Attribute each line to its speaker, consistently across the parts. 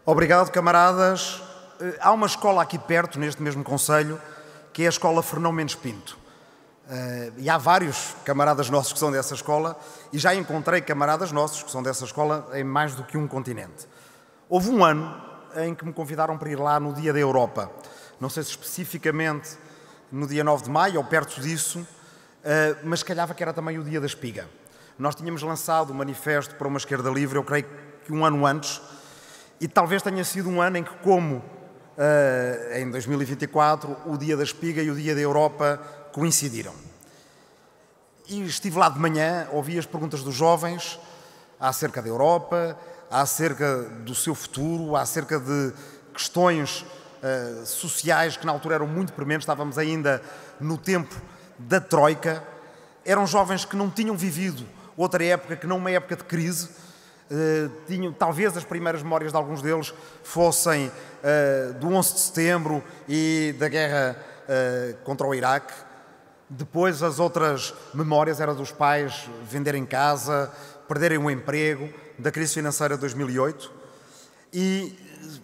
Speaker 1: Obrigado, camaradas. Há uma escola aqui perto, neste mesmo concelho, que é a Escola Fernão Mendes Pinto. E há vários camaradas nossos que são dessa escola e já encontrei camaradas nossos que são dessa escola em mais do que um continente. Houve um ano em que me convidaram para ir lá no Dia da Europa. Não sei se especificamente no dia 9 de maio ou perto disso, mas calhava que era também o Dia da Espiga. Nós tínhamos lançado o Manifesto para uma Esquerda Livre, eu creio que um ano antes, e talvez tenha sido um ano em que, como em 2024, o Dia da Espiga e o Dia da Europa coincidiram. E estive lá de manhã, ouvi as perguntas dos jovens acerca da Europa, acerca do seu futuro, acerca de questões sociais que na altura eram muito prementes, estávamos ainda no tempo da Troika. Eram jovens que não tinham vivido outra época que não uma época de crise. Talvez as primeiras memórias de alguns deles fossem do 11 de setembro e da guerra contra o Iraque. Depois as outras memórias eram dos pais venderem casa, perderem o emprego, da crise financeira de 2008. E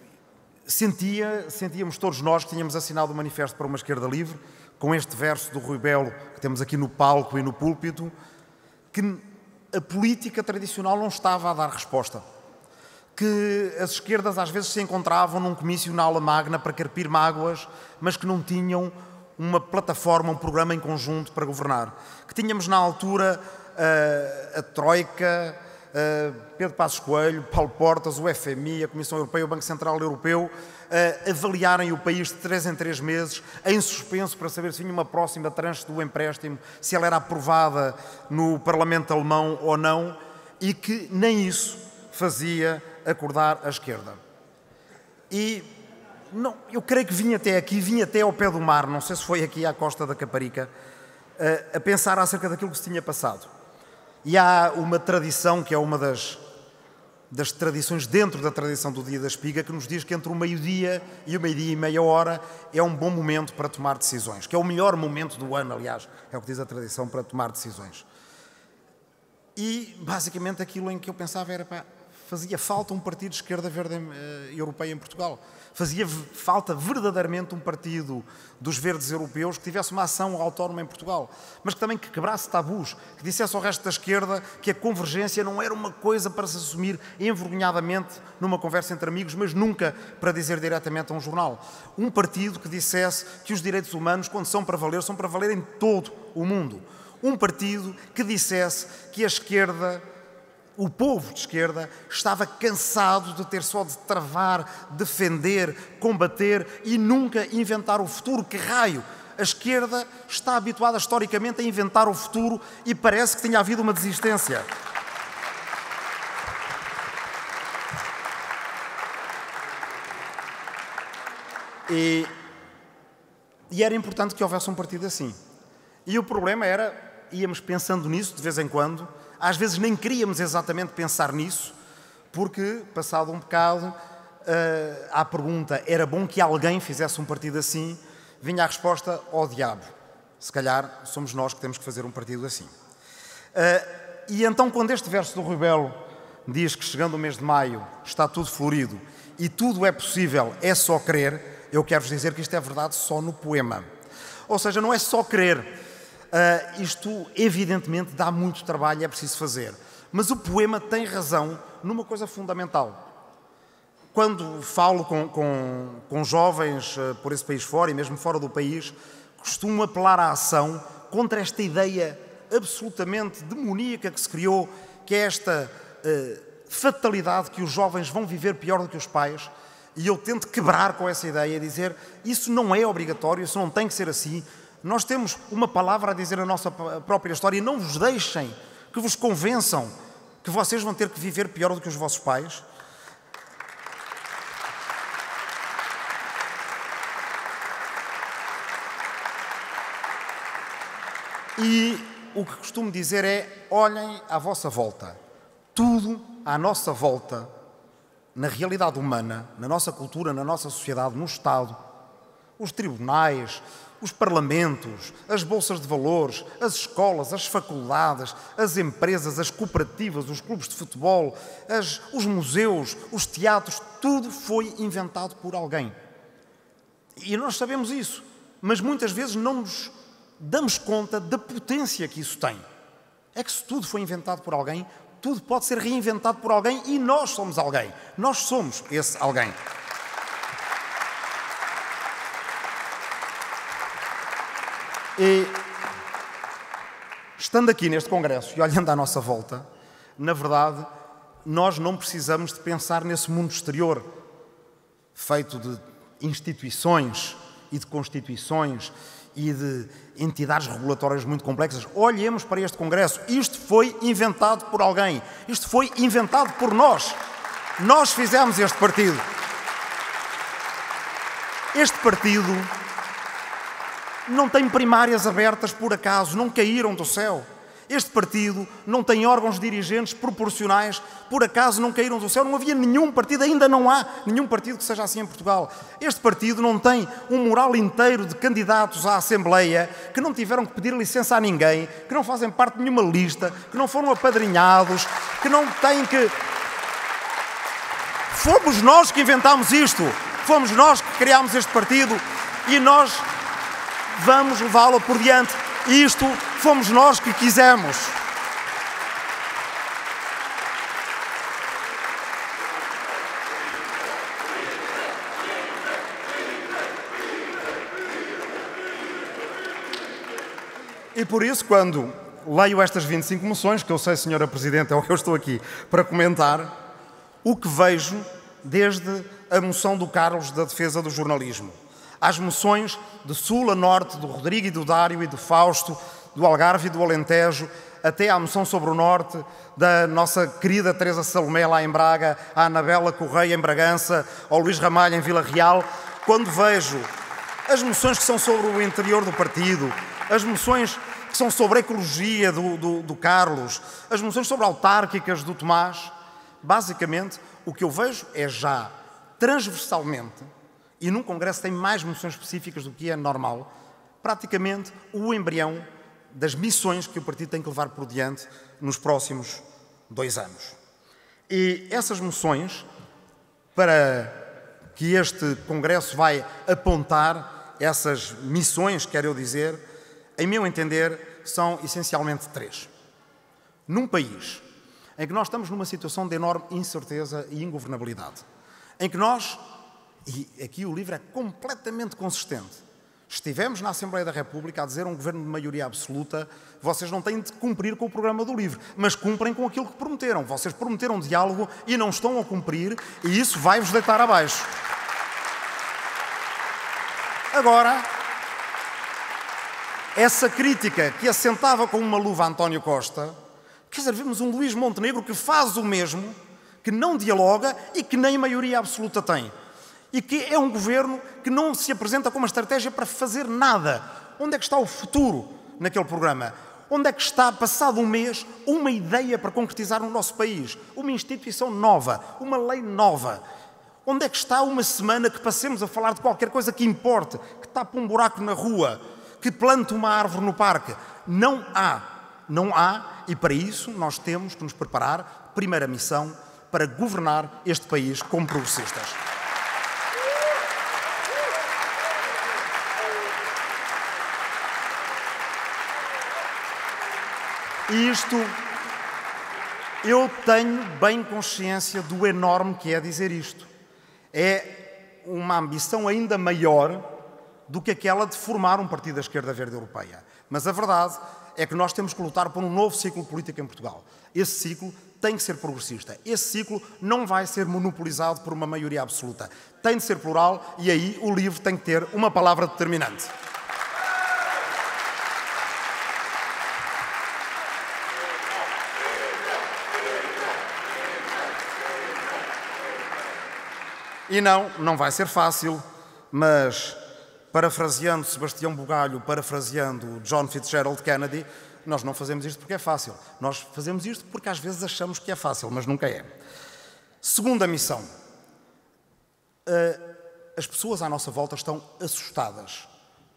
Speaker 1: sentíamos todos nós que tínhamos assinado o Manifesto para uma Esquerda Livre, com este verso do Rui Belo que temos aqui no palco e no púlpito, que a política tradicional não estava a dar resposta. Que as esquerdas às vezes se encontravam num comício na aula magna para carpir mágoas, mas que não tinham uma plataforma, um programa em conjunto para governar. Que tínhamos na altura a Troika, Pedro Passos Coelho, Paulo Portas, o FMI, a Comissão Europeia, o Banco Central Europeu, avaliarem o país de 3 em 3 meses, em suspenso para saber se vinha uma próxima tranche do empréstimo, se ela era aprovada no Parlamento alemão ou não, e que nem isso fazia acordar a esquerda. E não, eu creio que vim até aqui, vim até ao pé do mar, não sei se foi aqui à Costa da Caparica, a pensar acerca daquilo que se tinha passado. E há uma tradição, que é uma das tradições dentro da tradição do Dia da Espiga, que nos diz que entre o meio-dia e meia hora é um bom momento para tomar decisões, que é o melhor momento do ano, aliás, é o que diz a tradição, para tomar decisões. E, basicamente, aquilo em que eu pensava era, fazia falta um partido de esquerda verde europeia em Portugal. Fazia falta verdadeiramente um partido dos verdes europeus que tivesse uma ação autónoma em Portugal, mas que também quebrasse tabus, que dissesse ao resto da esquerda que a convergência não era uma coisa para se assumir envergonhadamente numa conversa entre amigos, mas nunca para dizer diretamente a um jornal. Um partido que dissesse que os direitos humanos, quando são para valer em todo o mundo. Um partido que dissesse que a esquerda, o povo de esquerda, estava cansado de ter só de travar, defender, combater e nunca inventar o futuro. Que raio! A esquerda está habituada historicamente a inventar o futuro e parece que tinha havido uma desistência. E era importante que houvesse um partido assim. E o problema era, íamos pensando nisso de vez em quando. Às vezes nem queríamos exatamente pensar nisso, porque, passado um bocado, à pergunta, era bom que alguém fizesse um partido assim, vinha a resposta, ó diabo, se calhar somos nós que temos que fazer um partido assim. E então, quando este verso do Rui Belo diz que chegando o mês de maio está tudo florido e tudo é possível, é só querer, eu quero-vos dizer que isto é verdade só no poema. Ou seja, não é só querer. Isto, evidentemente, dá muito trabalho, é preciso fazer. Mas o poema tem razão numa coisa fundamental. Quando falo com jovens por esse país fora, e mesmo fora do país, costumo apelar à ação contra esta ideia absolutamente demoníaca que se criou, que é esta fatalidade que os jovens vão viver pior do que os pais, e eu tento quebrar com essa ideia e dizer, isso não é obrigatório, isso não tem que ser assim. Nós temos uma palavra a dizer na nossa própria história e não vos deixem que vos convençam que vocês vão ter que viver pior do que os vossos pais. E o que costumo dizer é, olhem à vossa volta. Tudo à nossa volta, na realidade humana, na nossa cultura, na nossa sociedade, no Estado, os tribunais, os parlamentos, as bolsas de valores, as escolas, as faculdades, as empresas, as cooperativas, os clubes de futebol, os museus, os teatros, tudo foi inventado por alguém. E nós sabemos isso, mas muitas vezes não nos damos conta da potência que isso tem. É que se tudo foi inventado por alguém, tudo pode ser reinventado por alguém e nós somos alguém. Nós somos esse alguém. E, estando aqui neste congresso e olhando à nossa volta, na verdade, nós não precisamos de pensar nesse mundo exterior, feito de instituições e de constituições e de entidades regulatórias muito complexas. Olhemos para este congresso. Isto foi inventado por alguém. Isto foi inventado por nós. Nós fizemos este partido. Este partido não tem primárias abertas por acaso, não caíram do céu. Este partido não tem órgãos dirigentes proporcionais, por acaso não caíram do céu. Não havia nenhum partido, ainda não há nenhum partido que seja assim em Portugal. Este partido não tem um mural inteiro de candidatos à Assembleia que não tiveram que pedir licença a ninguém, que não fazem parte de nenhuma lista, que não foram apadrinhados, que não têm que... Fomos nós que inventámos isto. Fomos nós que criámos este partido e nós vamos levá-lo por diante. Isto fomos nós que quisemos. E por isso, quando leio estas 25 moções, que eu sei, Senhora Presidente, é o que eu estou aqui para comentar, o que vejo desde a moção do Carlos da defesa do jornalismo, às moções de sul a norte, do Rodrigo e do Dário e do Fausto, do Algarve e do Alentejo, até à moção sobre o norte, da nossa querida Teresa Salomé lá em Braga, à Anabela Correia em Bragança, ao Luís Ramalho em Vila Real, quando vejo as moções que são sobre o interior do partido, as moções que são sobre a ecologia do Carlos, as moções sobre autárquicas do Tomás, basicamente o que eu vejo é já transversalmente, e num congresso tem mais moções específicas do que é normal, praticamente o embrião das missões que o partido tem que levar por diante nos próximos 2 anos. E essas moções, para que este congresso vai apontar, essas missões, quero eu dizer, em meu entender, são essencialmente 3. Num país em que nós estamos numa situação de enorme incerteza e ingovernabilidade, em que nós, e aqui o livro é completamente consistente, estivemos na Assembleia da República a dizer a um governo de maioria absoluta: vocês não têm de cumprir com o programa do livro, mas cumprem com aquilo que prometeram. Vocês prometeram diálogo e não estão a cumprir, e isso vai-vos deitar abaixo. Agora, essa crítica que assentava com uma luva a António Costa, quer dizer, vemos um Luís Montenegro que faz o mesmo, que não dialoga e que nem maioria absoluta tem. E que é um governo que não se apresenta com uma estratégia para fazer nada. Onde é que está o futuro naquele programa? Onde é que está, passado um mês, uma ideia para concretizar no nosso país? Uma instituição nova, uma lei nova. Onde é que está uma semana que passemos a falar de qualquer coisa que importe, que tapa um buraco na rua, que plante uma árvore no parque? Não há. Não há, e para isso nós temos que nos preparar, primeira missão, para governar este país como progressistas. E isto, eu tenho bem consciência do enorme que é dizer isto. É uma ambição ainda maior do que aquela de formar um partido da esquerda verde europeia. Mas a verdade é que nós temos que lutar por um novo ciclo político em Portugal. Esse ciclo tem que ser progressista. Esse ciclo não vai ser monopolizado por uma maioria absoluta. Tem de ser plural e aí o livro tem que ter uma palavra determinante. E não vai ser fácil, mas, parafraseando Sebastião Bugalho, parafraseando John Fitzgerald Kennedy, nós não fazemos isto porque é fácil. Nós fazemos isto porque às vezes achamos que é fácil, mas nunca é. Segunda missão. As pessoas à nossa volta estão assustadas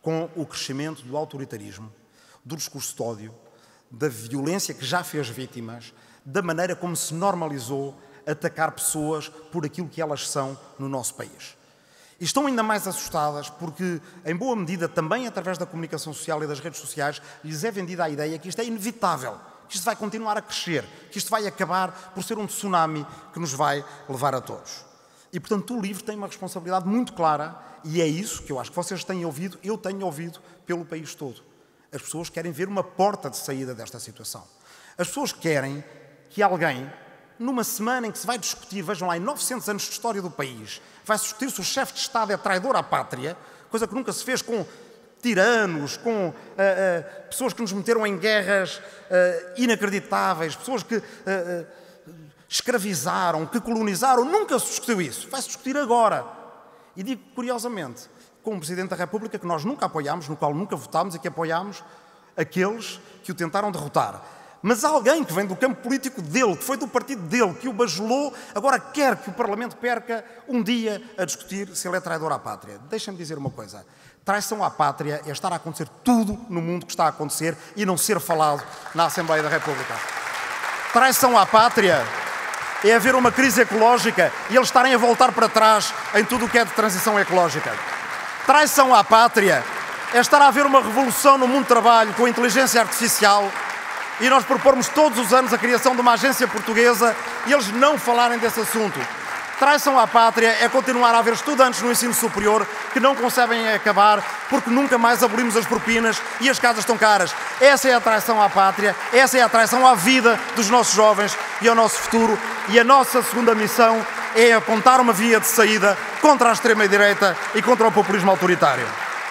Speaker 1: com o crescimento do autoritarismo, do discurso de ódio, da violência que já fez vítimas, da maneira como se normalizou atacar pessoas por aquilo que elas são no nosso país. E estão ainda mais assustadas porque, em boa medida, também através da comunicação social e das redes sociais, lhes é vendida a ideia que isto é inevitável, que isto vai continuar a crescer, que isto vai acabar por ser um tsunami que nos vai levar a todos. E, portanto, o LIVRE tem uma responsabilidade muito clara e é isso que eu acho que vocês têm ouvido, eu tenho ouvido pelo país todo. As pessoas querem ver uma porta de saída desta situação. As pessoas querem que alguém, numa semana em que se vai discutir, vejam lá, em 900 anos de história do país, vai discutir se o chefe de Estado é traidor à pátria, coisa que nunca se fez com tiranos, com pessoas que nos meteram em guerras inacreditáveis, pessoas que escravizaram, que colonizaram, nunca se discutiu isso. Vai-se discutir agora. E digo curiosamente, com o Presidente da República, que nós nunca apoiámos, no qual nunca votámos e que apoiámos aqueles que o tentaram derrotar. Mas alguém que vem do campo político dele, que foi do partido dele, que o bajulou, agora quer que o Parlamento perca um dia a discutir se ele é traidor à pátria. Deixem-me dizer uma coisa. Traição à pátria é estar a acontecer tudo no mundo que está a acontecer e não ser falado na Assembleia da República. Traição à pátria é haver uma crise ecológica e eles estarem a voltar para trás em tudo o que é de transição ecológica. Traição à pátria é estar a haver uma revolução no mundo do trabalho com a inteligência artificial e nós propormos todos os anos a criação de uma agência portuguesa e eles não falarem desse assunto. Traição à pátria é continuar a haver estudantes no ensino superior que não conseguem acabar porque nunca mais abolimos as propinas e as casas estão caras. Essa é a traição à pátria, essa é a traição à vida dos nossos jovens e ao nosso futuro. E a nossa segunda missão é apontar uma via de saída contra a extrema-direita e contra o populismo autoritário.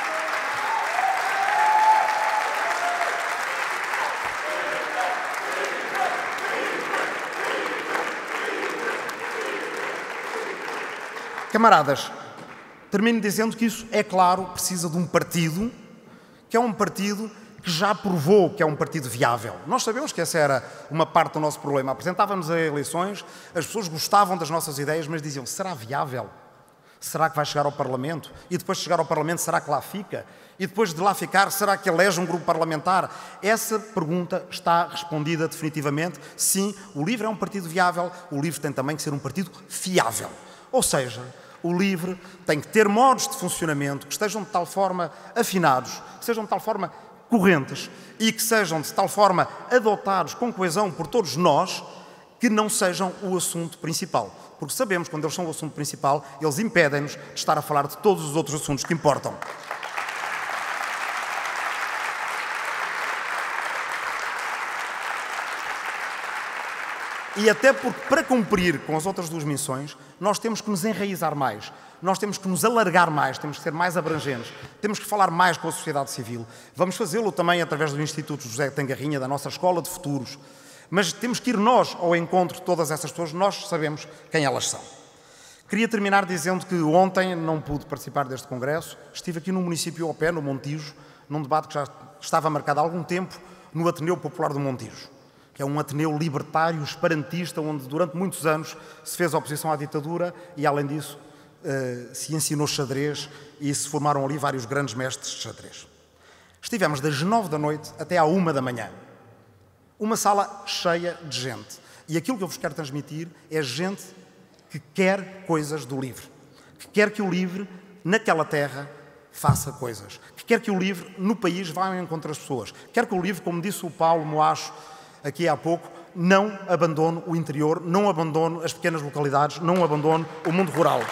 Speaker 1: Camaradas, termino dizendo que isso, é claro, precisa de um partido, que é um partido que já provou que é um partido viável. Nós sabemos que essa era uma parte do nosso problema. Apresentávamos a eleições, as pessoas gostavam das nossas ideias, mas diziam, será viável? Será que vai chegar ao Parlamento? E depois de chegar ao Parlamento, será que lá fica? E depois de lá ficar, será que elege um grupo parlamentar? Essa pergunta está respondida definitivamente. Sim, o LIVRE é um partido viável, o LIVRE tem também que ser um partido fiável. Ou seja, o LIVRE tem que ter modos de funcionamento que estejam de tal forma afinados, que sejam de tal forma correntes e que sejam de tal forma adotados com coesão por todos nós, que não sejam o assunto principal. Porque sabemos que quando eles são o assunto principal, eles impedem-nos de estar a falar de todos os outros assuntos que importam. E até porque, para cumprir com as outras duas missões, nós temos que nos enraizar mais, nós temos que nos alargar mais, temos que ser mais abrangentes, temos que falar mais com a sociedade civil. Vamos fazê-lo também através do Instituto José Tangarrinha, da nossa Escola de Futuros. Mas temos que ir nós ao encontro de todas essas pessoas, nós sabemos quem elas são. Queria terminar dizendo que ontem não pude participar deste congresso, estive aqui no município ao pé, no Montijo, num debate que já estava marcado há algum tempo, no Ateneu Popular do Montijo, que é um ateneu libertário, esperantista, onde durante muitos anos se fez oposição à ditadura e, além disso, se ensinou xadrez e se formaram ali vários grandes mestres de xadrez. Estivemos das 9 da noite até à 1 da manhã. Uma sala cheia de gente. E aquilo que eu vos quero transmitir é gente que quer coisas do LIVRE, que quer que o LIVRE, naquela terra, faça coisas, que quer que o LIVRE, no país, vá ao encontro das pessoas, quer que o LIVRE, como disse o Paulo Moacho aqui há pouco, não abandone o interior, não abandone as pequenas localidades, não abandone o mundo rural.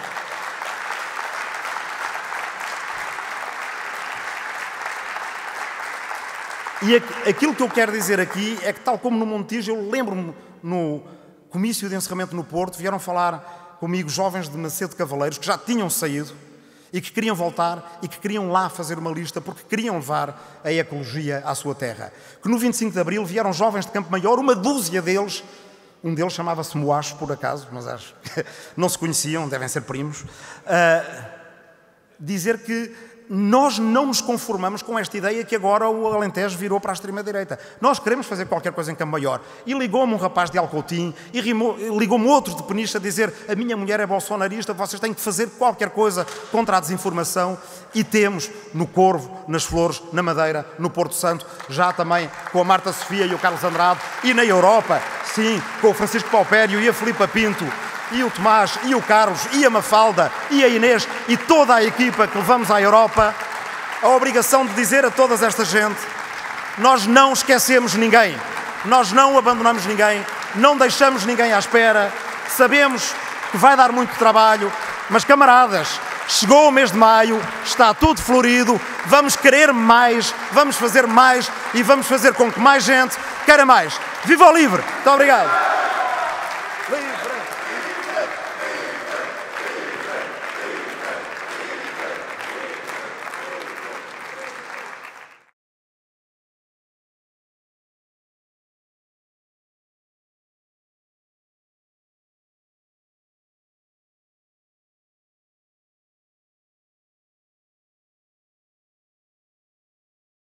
Speaker 1: E aquilo que eu quero dizer aqui é que, tal como no Montijo, eu lembro-me no comício de encerramento no Porto, vieram falar comigo jovens de Macedo Cavaleiros que já tinham saído e que queriam voltar e que queriam lá fazer uma lista porque queriam levar a ecologia à sua terra. Que no 25 de Abril vieram jovens de Campo Maior, uma dúzia deles, um deles chamava-se Moacho, por acaso, mas acho que não se conheciam, devem ser primos, dizer que nós não nos conformamos com esta ideia que agora o Alentejo virou para a extrema-direita. Nós queremos fazer qualquer coisa em Campo Maior. E ligou-me um rapaz de Alcoutim, e ligou-me outro de Peniche a dizer: a minha mulher é bolsonarista, vocês têm que fazer qualquer coisa contra a desinformação. E temos no Corvo, nas Flores, na Madeira, no Porto Santo, já também com a Marta Sofia e o Carlos Andrade, e na Europa, sim, com o Francisco Paupério e a Filipa Pinto, e o Tomás, e o Carlos, e a Mafalda, e a Inês, e toda a equipa que levamos à Europa, a obrigação de dizer a toda esta gente: nós não esquecemos ninguém, nós não abandonamos ninguém, não deixamos ninguém à espera, sabemos que vai dar muito trabalho, mas camaradas, chegou o mês de maio, está tudo florido, vamos querer mais, vamos fazer mais e vamos fazer com que mais gente queira mais. Viva o Livre! Muito obrigado!